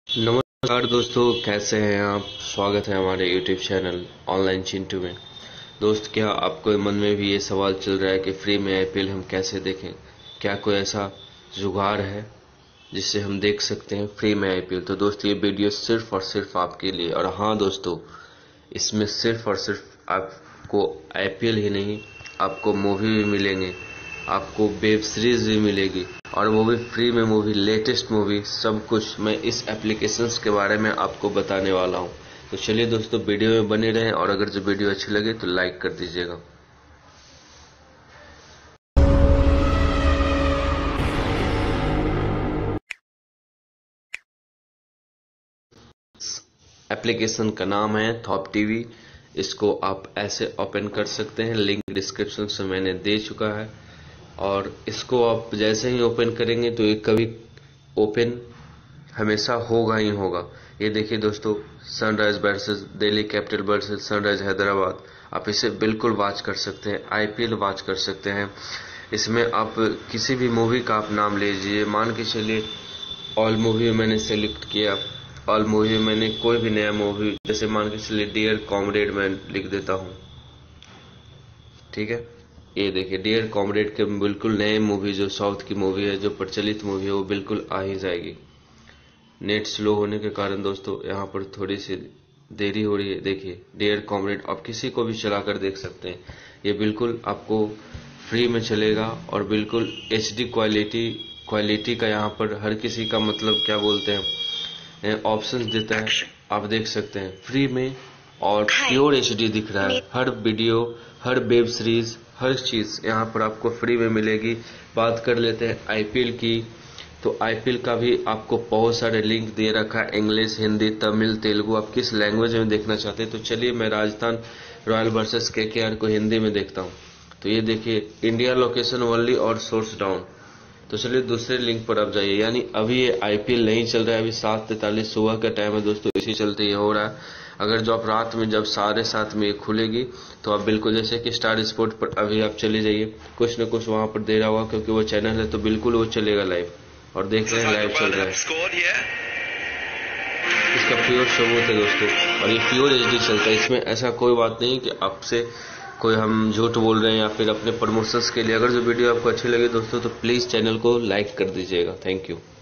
नमस्कार दोस्तों, कैसे हैं आप। स्वागत है हमारे YouTube चैनल ऑनलाइन चिंटू में। दोस्त, क्या आपके मन में भी ये सवाल चल रहा है कि फ्री में IPL हम कैसे देखें? क्या कोई ऐसा जुगाड़ है जिससे हम देख सकते हैं फ्री में IPL? तो दोस्त, ये वीडियो सिर्फ और सिर्फ आपके लिए। और हाँ दोस्तों, इसमें सिर्फ और सिर्फ आपको IPL ही नहीं, आपको मूवी भी मिलेंगे, आपको वेब सीरीज भी मिलेगी, और वो भी फ्री में मूवी, लेटेस्ट मूवी, सब कुछ मैं इस एप्लीकेशंस के बारे में आपको बताने वाला हूँ। तो चलिए दोस्तों, वीडियो में बने रहें, और अगर जो वीडियो अच्छी लगे तो लाइक कर दीजिएगा। एप्लीकेशन का नाम है थॉप टीवी। इसको आप ऐसे ओपन कर सकते हैं, लिंक डिस्क्रिप्शन से मैंने दे चुका है। और इसको आप जैसे ही ओपन करेंगे तो ये कभी ओपन हमेशा होगा ही होगा। ये देखिए दोस्तों, Sunrise versus Delhi Capital versus Sunrise Hyderabad. आप इसे बिल्कुल वॉच कर सकते हैं, IPL वॉच कर सकते हैं। इसमें आप किसी भी मूवी का आप नाम लीजिए, मान के चलिए ऑल मूवी मैंने सेलेक्ट किया। ऑल मूवी में मैंने कोई भी नया मूवी, जैसे मान के चलिए डियर कॉमरेड मैं लिख देता हूँ, ठीक है। ये देखिए, डियर कॉमरेड के बिल्कुल नए मूवी, जो साउथ की मूवी है, जो प्रचलित मूवी है, वो बिल्कुल आ ही जाएगी। नेट स्लो होने के कारण दोस्तों यहाँ पर थोड़ी सी देरी हो रही है। देखिए, डियर कॉमरेड आप किसी को भी चलाकर देख सकते हैं। ये बिल्कुल आपको फ्री में चलेगा, और बिल्कुल HD क्वालिटी का यहाँ पर हर किसी का, मतलब क्या बोलते हैं, ऑप्शंस देता है। आप देख सकते हैं फ्री में, और प्योर HD दिख रहा है। हर वीडियो, हर वेब सीरीज, हर चीज यहाँ पर आपको फ्री में मिलेगी। बात कर लेते हैं IPL की, तो IPL का भी आपको बहुत सारे लिंक दे रखा है, इंग्लिश, हिंदी, तमिल, तेलुगु, आप किस लैंग्वेज में देखना चाहते हैं। तो चलिए, मैं राजस्थान रॉयल वर्सेस KKR को हिंदी में देखता हूँ। तो ये देखिए, इंडिया लोकेशन ओनली और सोर्स डाउन। तो चलिए दूसरे लिंक पर आप जाइए। यानी अभी ये IPL नहीं चल रहा है, अभी 7:43 सुबह का टाइम है दोस्तों, इसी चलते ये हो रहा है। अगर जो आप रात में, जब साढ़े 7 में ये खुलेगी, तो आप बिल्कुल जैसे कि स्टार स्पोर्ट पर अभी आप चले जाइए, कुछ न कुछ वहां पर दे रहा होगा, क्योंकि वो चैनल है, तो बिल्कुल वो चलेगा लाइव। और देख रहे हैं लाइव चल रहा है, इसका प्योर सबूत है दोस्तों। और ये प्योर HD चलता है, इसमें ऐसा कोई बात नहीं कि आपसे कोई हम झूठ बोल रहे हैं या फिर अपने प्रमोशंस के लिए। अगर जो वीडियो आपको अच्छी लगे दोस्तों, तो प्लीज़ चैनल को लाइक कर दीजिएगा। Thank you.